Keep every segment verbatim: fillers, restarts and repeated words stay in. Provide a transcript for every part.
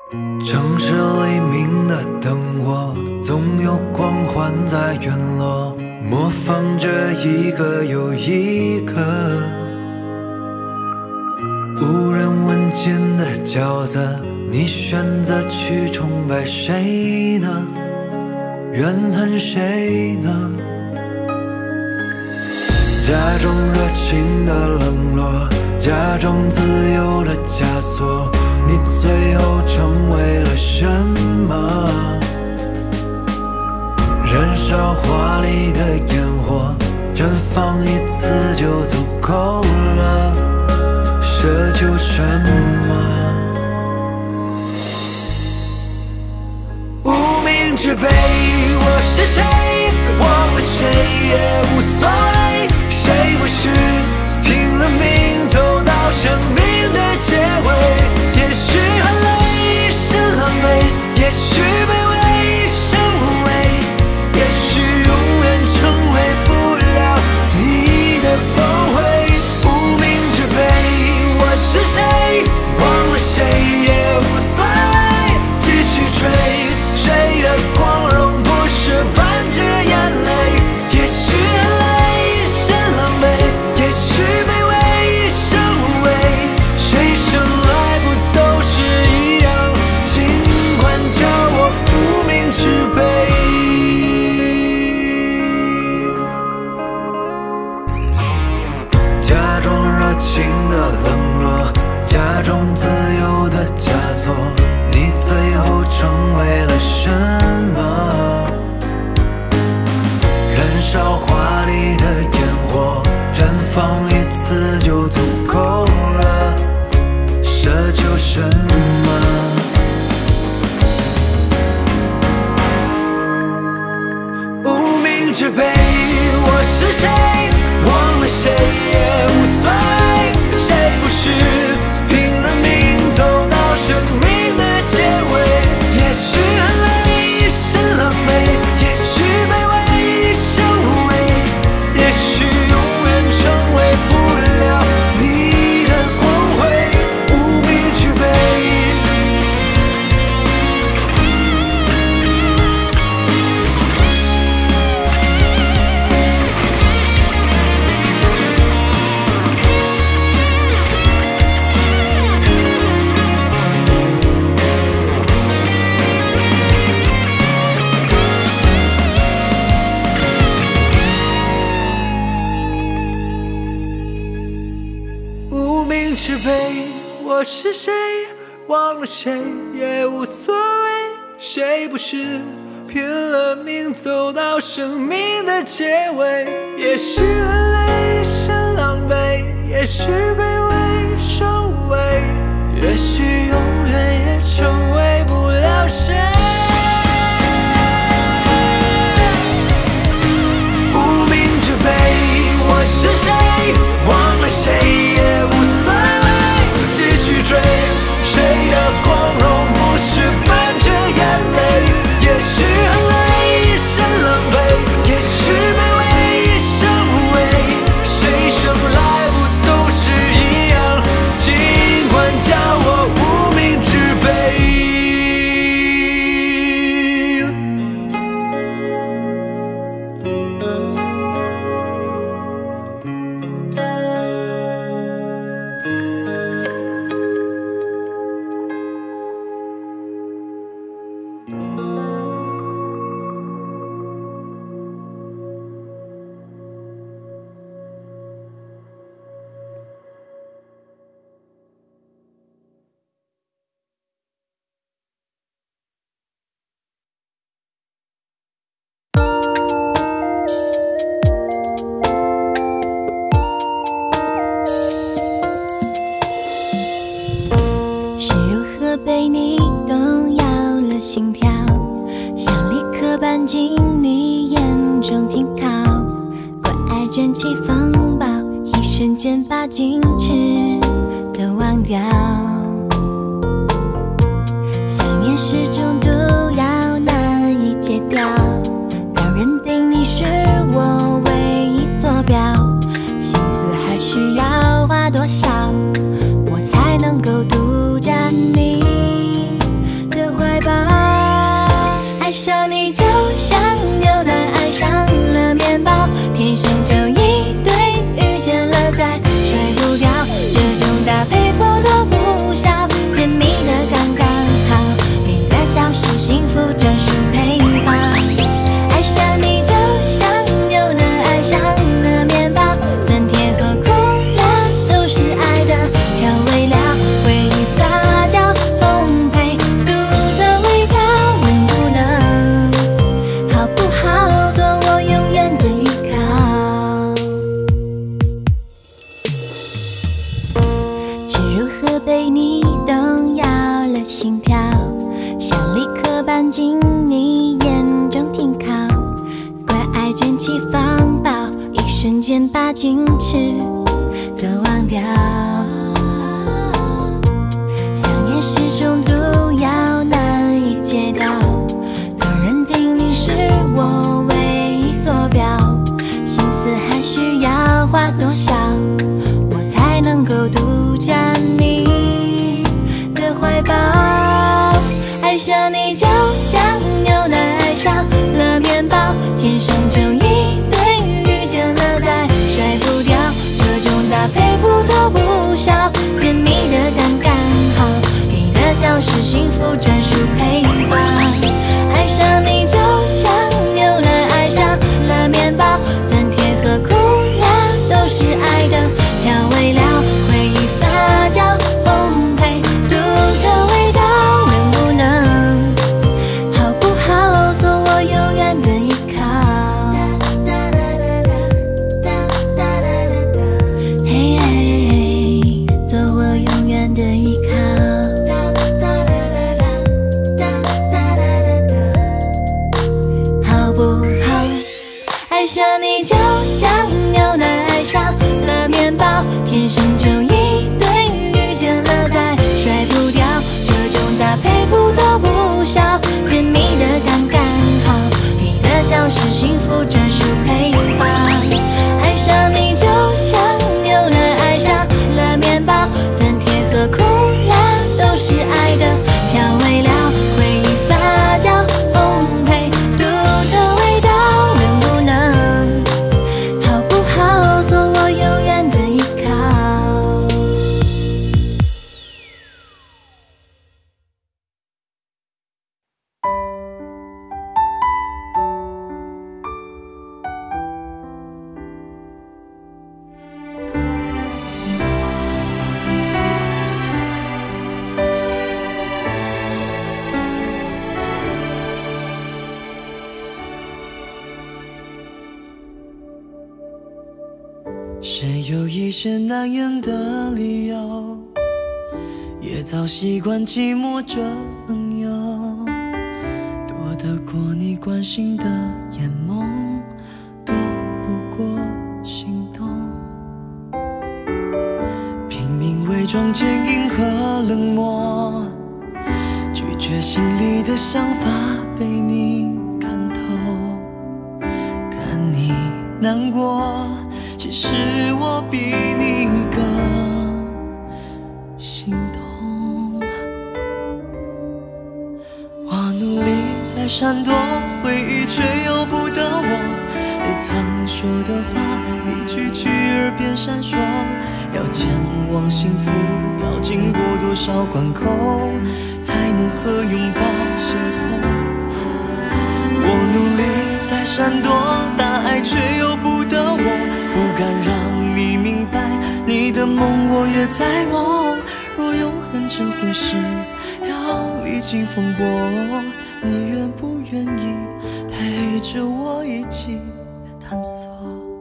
城市黎明的灯火，总有光环在陨落，模仿着一个又一个无人问津的角色。你选择去崇拜谁呢？怨恨谁呢？假装热情的冷落，假装自由的枷锁，你最后成为了什么？燃烧华丽的烟火，绽放一次就足够了，奢求什么？无名之辈，我是谁？忘了谁也无所谓，谁不是拼了命走到生命的结尾？也许很累，是狼狈，也许卑微，是无畏，也许永远成为不了你的光辉。无名之辈，我是谁？忘了谁也无所谓，继续追，谁的光荣不是伴着眼泪？也许很累，是狼狈，也许卑微，是无畏，谁生来不都是一样？尽管叫我无名之辈。假装热情的冷落，假装自由的枷锁，你最后成为了什么？燃烧华丽的烟火，绽放一次就足够了，奢求什么？无名之辈，我是谁？忘了谁也无所谓，谁不是拼了命走到生命的结尾？也许很累，是狼狈，也许卑微，是无畏，也许永远成为不了你的光辉。无名之辈，无名之辈，我是谁？忘了谁也无所谓，谁不是拼了命走到生命的结尾？也许很累，是狼狈，也许卑微，是无畏，也许永远也成为不了谁。无名之辈，我是谁？忘了谁也无所谓，继续追，谁的光荣不是伴着眼泪？也许很累，是狼狈，也许卑微，是无畏，谁生来不都是一样？尽管叫我无名之辈。 是如何被你动摇了心跳，想立刻搬进你眼中停靠，关爱卷起风暴，一瞬间把矜持都忘掉。想念是种毒药，难以戒掉，要认定你是我唯一坐标，心思还需要花多少，我才能够独占你气风暴，一瞬间把矜持都忘掉。想念是种毒药，难以戒掉。旁人定你是我唯一坐标，心思还需要花多少，我才能够独占你的怀抱？爱上你就像牛奶爱上了面包，天生就一对，遇见了再甩不掉，这种搭配不多不少，甜蜜的刚刚好，你的笑是幸福专属配方。爱上你就像牛奶爱上了面包，酸甜和苦辣都是爱的调味料，回忆发酵烘焙独特味道，能不能好不好做我永远的依靠？嘿嘿，做我永远的依靠。好不好？爱上你就像牛奶爱上了面包，天生就一对，遇见了再甩不掉，这种搭配不多不少，甜蜜的刚刚好，你的笑是幸福专属配方。爱上你就像牛奶爱上了面包，酸甜和苦辣都是爱的调味料，回忆发酵烘焙独特味道，能不能好不好做我永远的依靠？ 谁有一些难言的理由，也早习惯寂寞这朋友，躲得过你关心的眼眸，躲不过心动，拼命伪装坚硬和冷漠，拒绝心里的想法被你看透，看你难过，其实我比你更心痛。我努力在闪躲回忆，却由不得我。你曾说的话，一句句耳边闪烁。要前往幸福，要经过多少关口，才能和拥抱邂逅？我努力在闪躲大爱，却由不得我。不敢让你明白，你的梦我也在梦。若永恒这回事，要历经风波，你愿不愿意陪着我一起探索？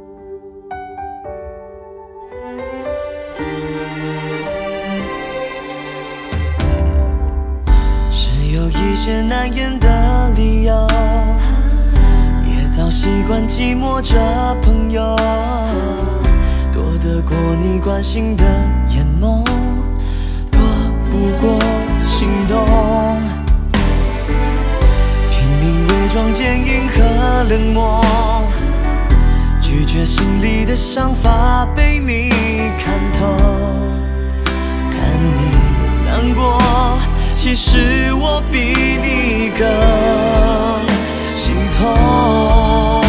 是有一些难言的理由，也早习惯寂寞这朋友，躲得过你关心的眼眸，躲不过心动，拼命伪装坚硬和冷漠，拒绝心里的想法被你看透，看你难过，其实我比你更心痛。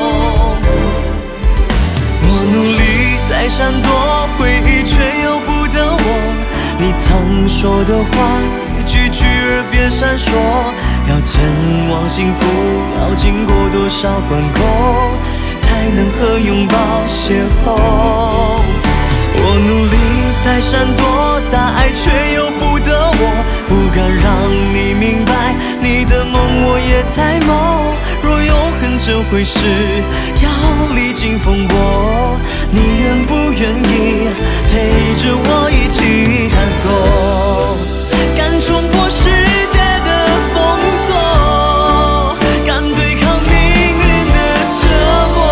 我努力在闪躲回忆，却由不得我。你曾说的话，一句句耳边闪烁。要前往幸福，要经过多少关口，才能和拥抱邂逅？我努力在闪躲大爱，却由不得我。不敢让你明白，你的梦我也在梦。若永恒这回事，要历经风波，你愿不愿意陪着我一起探索？敢冲破世界的封锁，敢对抗命运的折磨。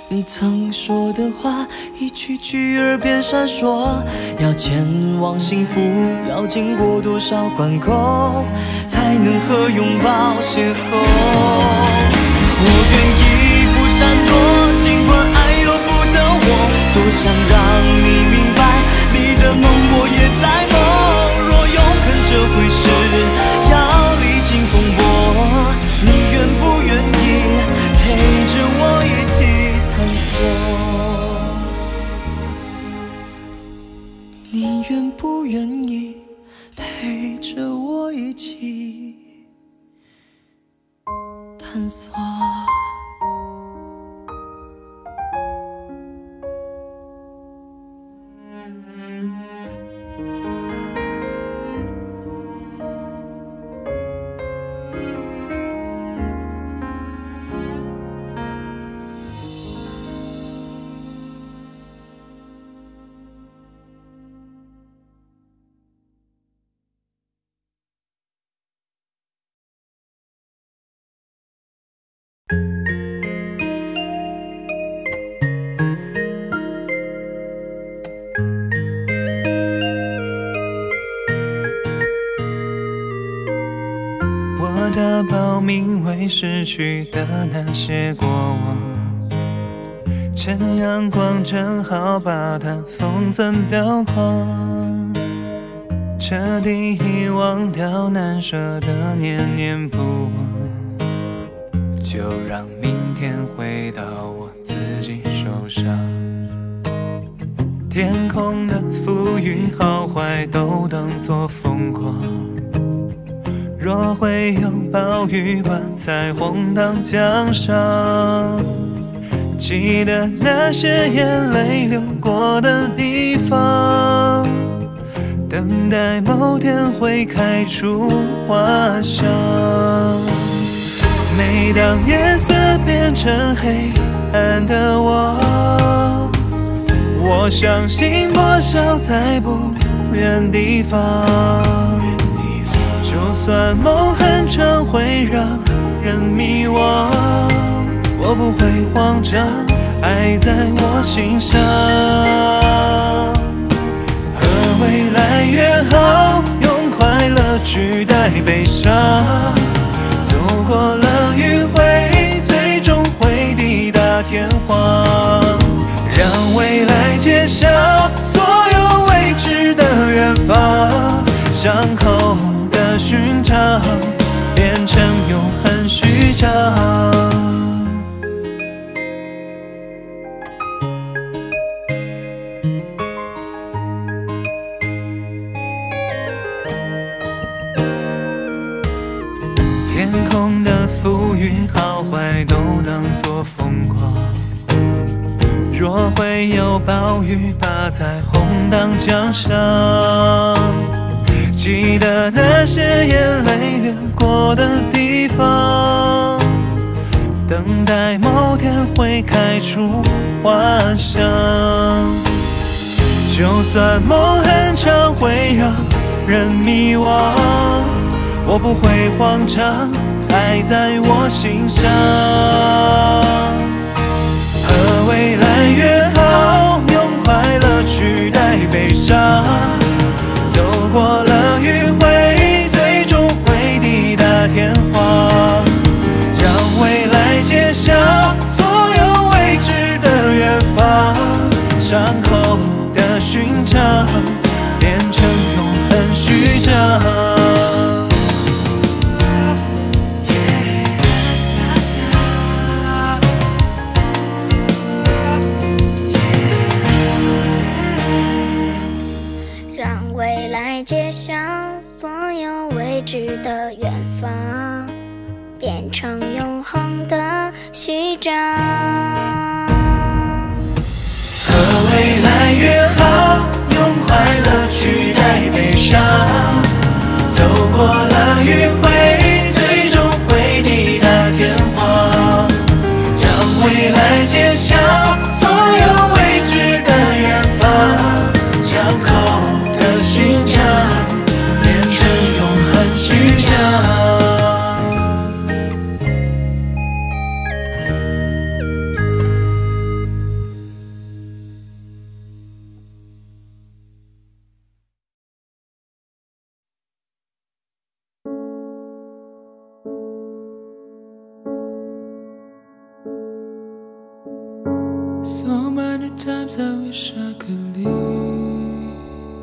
你曾说的话，一句句耳边闪烁。要前往幸福，要经过多少关口，才能和拥抱邂逅？我愿意不闪躲，尽管爱由不得我。多想让你明白，你的梦我也在梦。若永恒这回事，要历经风波，你愿不愿意陪着我一起探索？你愿不愿意陪着我一起探索？ 我的报名为逝去的那些过往，趁阳光正好把它封存裱框，彻底遗忘掉难舍的念念不忘，就让明天回到我自己手上。天空的浮云好坏都当作风光，若会有暴雨，把彩虹当奖赏。记得那些眼泪流过的地方，等待某天会开出花香。每当夜色变成黑暗的我，我相信破晓在不远地方。就算梦很长会让人迷惘，我不会慌张，爱在我心上。和未来约好，用快乐取代悲伤。走过了迂回，最终会抵达天荒。让未来揭晓所有未知的远方，伤口的寻常变成永恒序章。天空的浮云好坏都当作风光，若会有暴雨，把彩虹当奖赏。记得那些眼泪流过的地方，等待某天会开出花香。就算梦很长会让人迷惘，我不会慌张，爱在我心上。和未来约好，用快乐取代悲伤。走过了迂回，最终会抵达天荒。让未来揭晓所有未知的远方，伤口的寻常变成永恒序章。 揭晓所有未知的远方，变成永恒的序章。 和未来约好，用快乐取代悲伤。走过了迂回，最终会抵达天荒。让未来揭晓所有未知的远方，伤口的寻常变成永恒序章。 So many times I wish I could leave,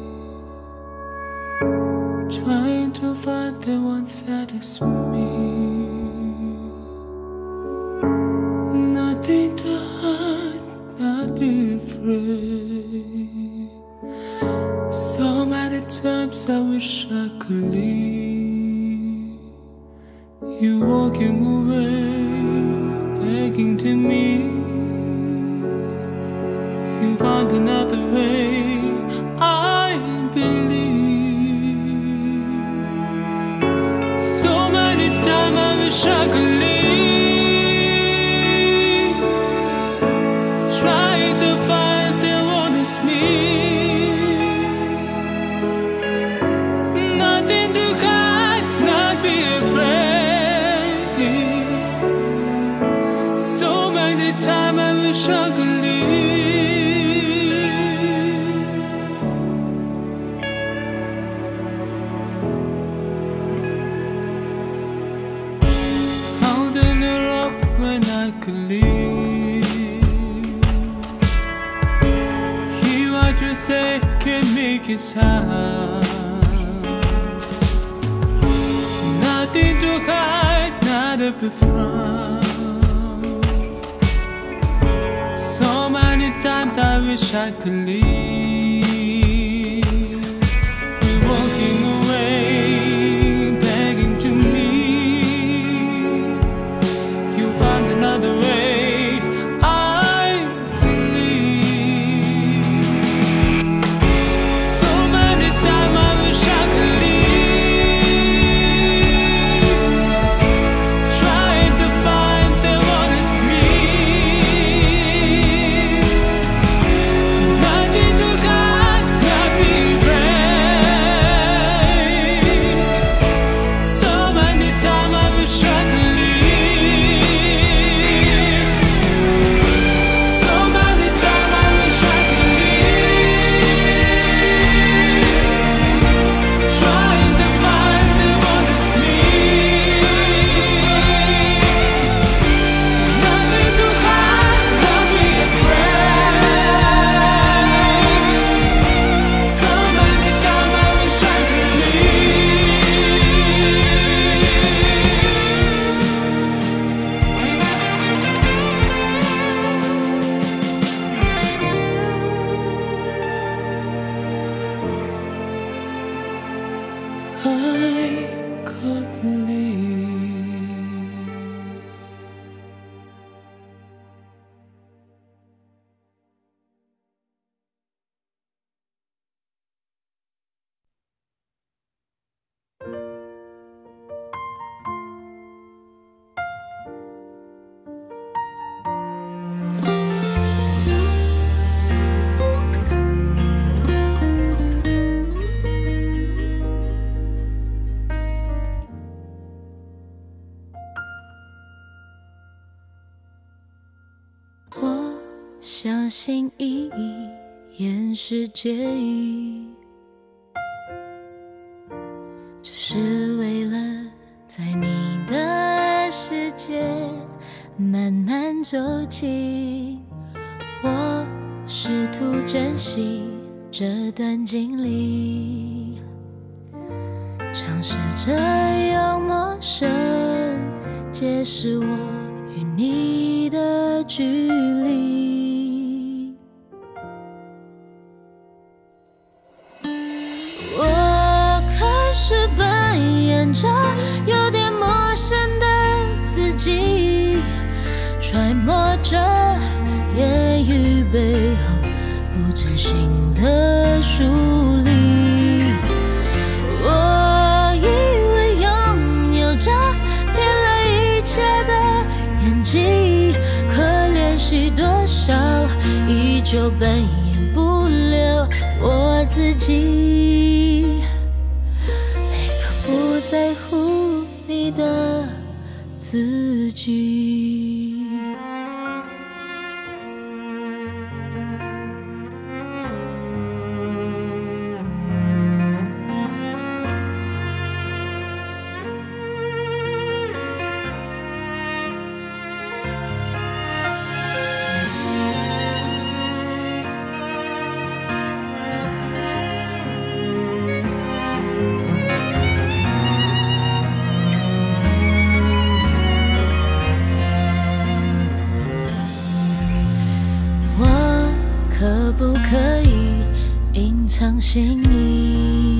trying to find the one saddest me. Nothing to hide, not be afraid. So many times I wish I could leave, you walking away, begging to me. You found another way, I believe. So many times I wish I could leave, trying to find the one who's me. Nothing to hide, not be afraid. So many times I wish I could leave. Say can make it sound. Nothing to hide, not up in front. So many times I wish I could leave, you walking away, begging to me. You found another way, 相信一眼是介意，只是为了在你的世界慢慢走近。我试图珍惜这段经历，尝试着用陌生解释我与你的距离。是扮演着有点陌生的自己，揣摩着言语背后不真心的疏离。我以为拥有着骗了一切的演技，可怜惜多少依旧扮演不了我自己。不在乎你的自己。 可以隐藏心意，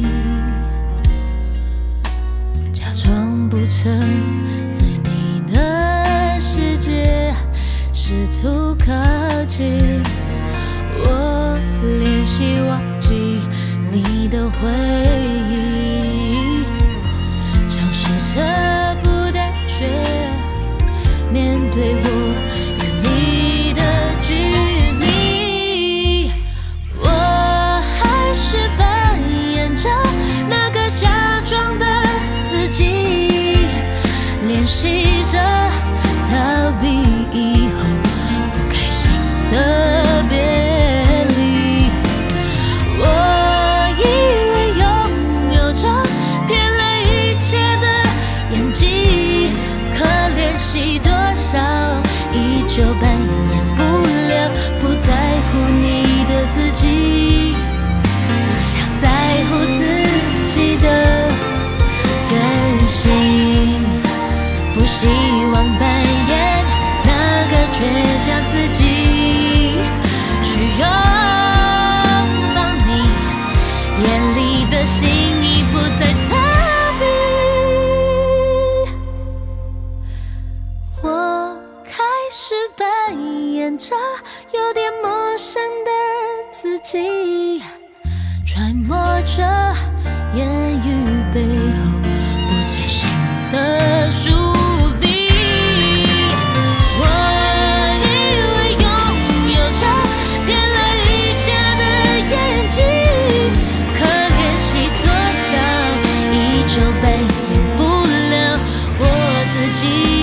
假装不曾在你的世界试图靠近。我练习忘记你的回忆，尝试着不胆怯面对我与你的距离。我还是扮演着那个假装的自己，练习着逃避以后不开心的别。依旧扮演不了不在乎你的自己，只想在乎自己的真心，不希望扮演那个倔强自己，去拥抱你眼里的心意，不再逃避。我开始扮演着有点陌生的自己，揣摩着言语背后不真心的疏离。我以为拥有着骗了一切的眼睛，可练习多少依旧扮演不了我自己，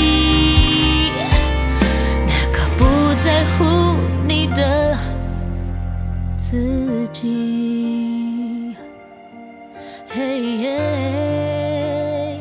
在乎你的自己。嘿嘿，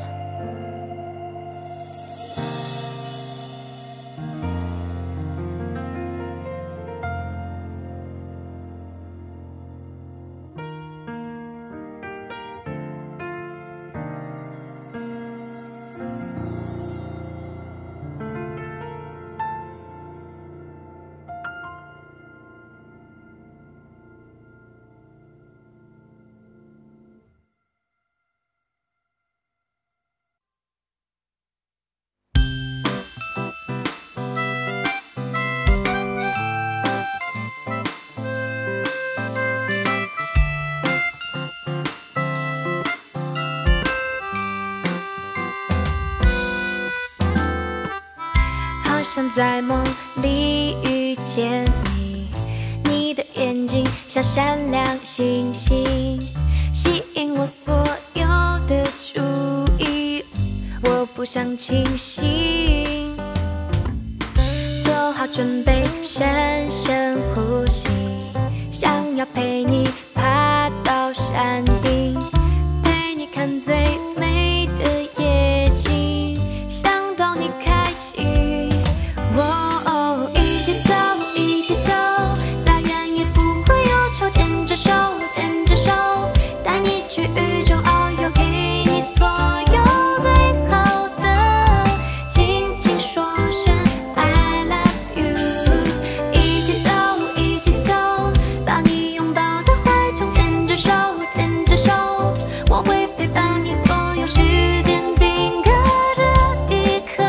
想在梦里遇见你，你的眼睛像闪亮星星，吸引我所有的注意。我不想清醒，做好准备，深深呼吸，想要陪你爬到山顶，陪你看最美的夜景，想逗你开心。哦，一起走，一起走，再远也不会有愁。牵着手，牵着手，带你去宇宙遨游，给你所有最好的，轻轻说声 I love you。一起走，一起走，把你拥抱在怀中，牵着手，牵着手，我会陪伴你左右时间，定格这一刻。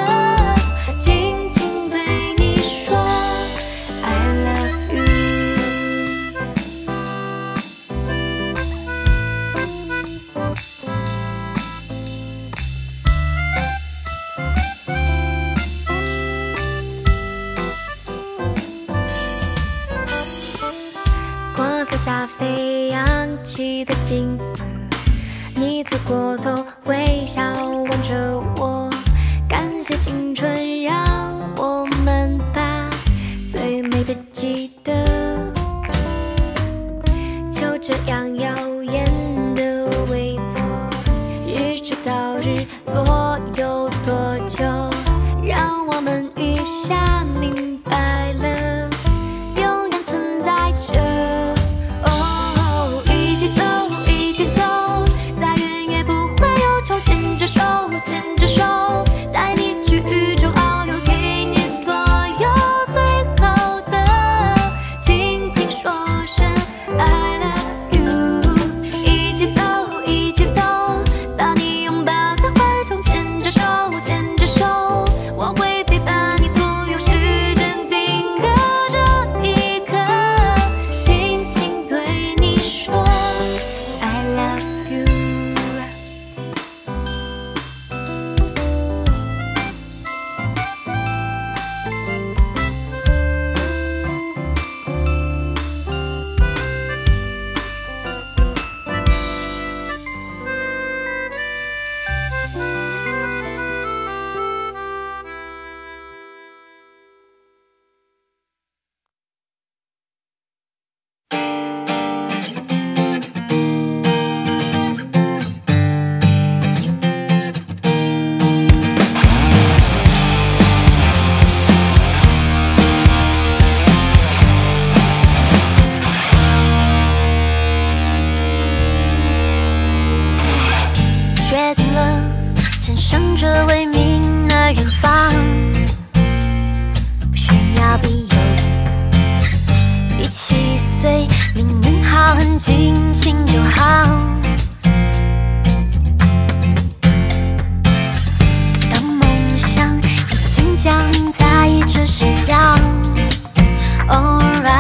光洒下飞扬起的金色，你侧过头微笑望着我，感谢青春让我们把最美的记得，就这样耀眼的围坐，日出到日落有多久，让我们一下明白了，永远存在着。哦，一起走，一起走，再远也不会有愁，牵着手。 好，很尽兴就好。当梦想已经降临在这视角 ，Alright，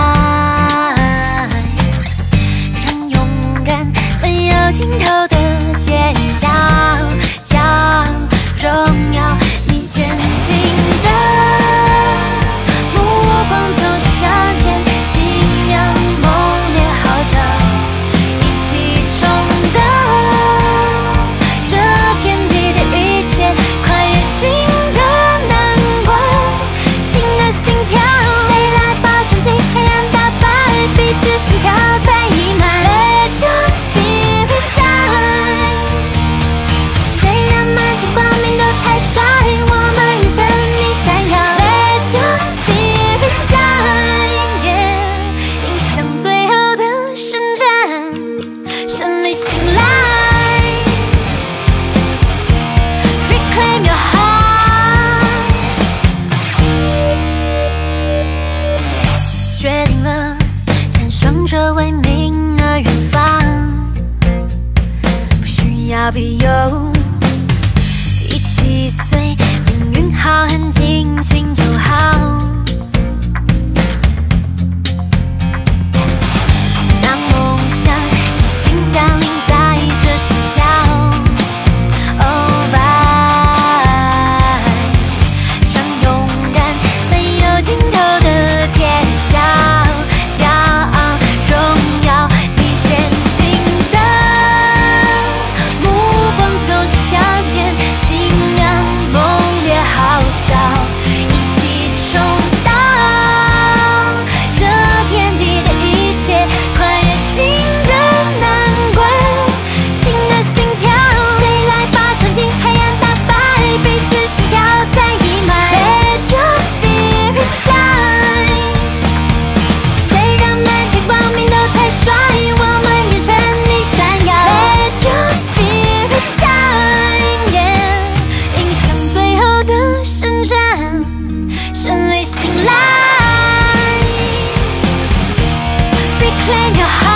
让勇敢没有尽头的揭晓，骄傲荣耀你坚定的目光走向前，信仰猛烈号召，一起冲到这天地的一切，跨越新的难关，新的心跳，谁来把纯净黑暗打败，彼此心跳在溢满 Let your spirit shine， 虽然满天光明都太帅，我们眼神里闪耀 Let your spirit shine， yeah， 迎向最后的伸展，胜利醒来 Reclaim your heart， 决定了战胜这为明而远方，不需要庇佑，一起随命运浩瀚尽情就好。当梦想已经降临在这视角 ，Alright， 让勇敢没有尽头的揭晓，骄傲荣耀你坚定的目光走向前，信仰猛烈号召，一起冲到这天地的一切，跨越新的难关，新的心跳，谁来把纯净黑暗打败，彼此心跳在溢满 Let your spirit shine， 虽然满天光明都太帅，我们眼神里闪耀 Let your spirit shine， yeah， 迎向最后的伸展，胜利醒来 Reclaim your heart。